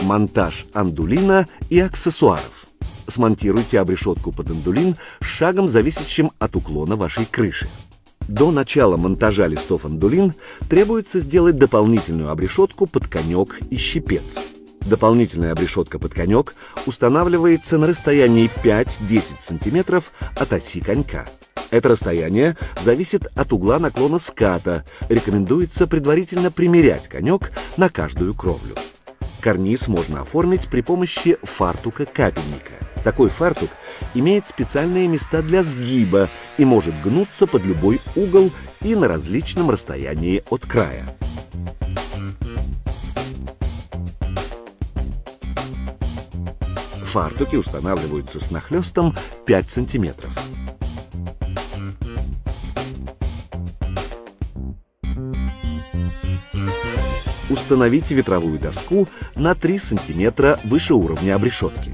Монтаж андулина и аксессуаров. Смонтируйте обрешетку под андулин шагом, зависящим от уклона вашей крыши. До начала монтажа листов андулин требуется сделать дополнительную обрешетку под конек и щипец. Дополнительная обрешетка под конек устанавливается на расстоянии 5-10 см от оси конька. Это расстояние зависит от угла наклона ската. Рекомендуется предварительно примерять конек на каждую кровлю. Карниз можно оформить при помощи фартука капельника. Такой фартук имеет специальные места для сгиба и может гнуться под любой угол и на различном расстоянии от края. Фартуки устанавливаются с нахлестом 5 см. Установите ветровую доску на 3 см выше уровня обрешетки.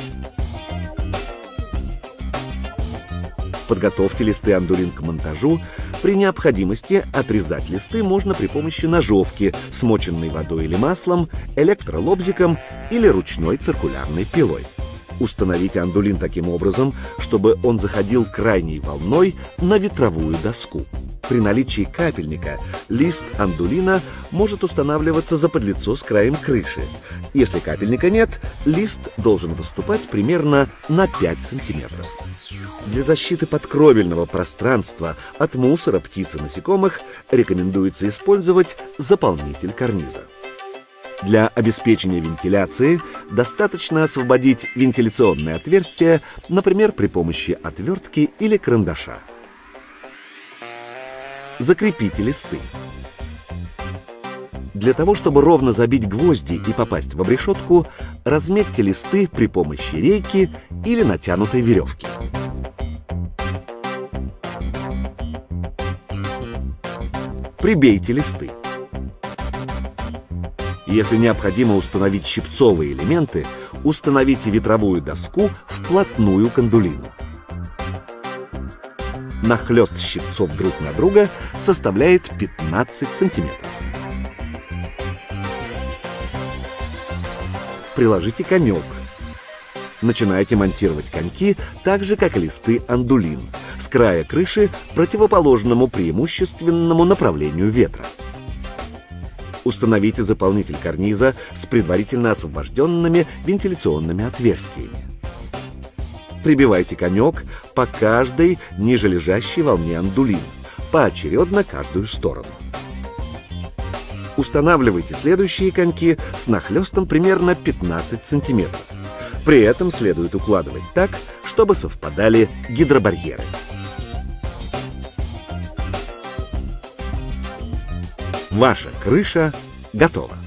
Подготовьте листы андулин к монтажу. При необходимости отрезать листы можно при помощи ножовки, смоченной водой или маслом, электролобзиком или ручной циркулярной пилой. Установите андулин таким образом, чтобы он заходил крайней волной на ветровую доску. При наличии капельника лист андулина может устанавливаться заподлицо с краем крыши. Если капельника нет, лист должен выступать примерно на 5 см. Для защиты подкровельного пространства от мусора, птиц и насекомых рекомендуется использовать заполнитель карниза. Для обеспечения вентиляции достаточно освободить вентиляционное отверстие, например, при помощи отвертки или карандаша. Закрепите листы. Для того, чтобы ровно забить гвозди и попасть в обрешетку, разметьте листы при помощи рейки или натянутой веревки. Прибейте листы. Если необходимо установить щипцовые элементы, установите ветровую доску вплотную к андулину. Нахлёст щипцов друг на друга составляет 15 см. Приложите конек. Начинайте монтировать коньки так же, как и листы андулин, с края крыши противоположному преимущественному направлению ветра. Установите заполнитель карниза с предварительно освобожденными вентиляционными отверстиями. Прибивайте конек по каждой нижележащей волне андулин, поочередно каждую сторону. Устанавливайте следующие коньки с нахлестом примерно 15 см. При этом следует укладывать так, чтобы совпадали гидробарьеры. Ваша крыша готова.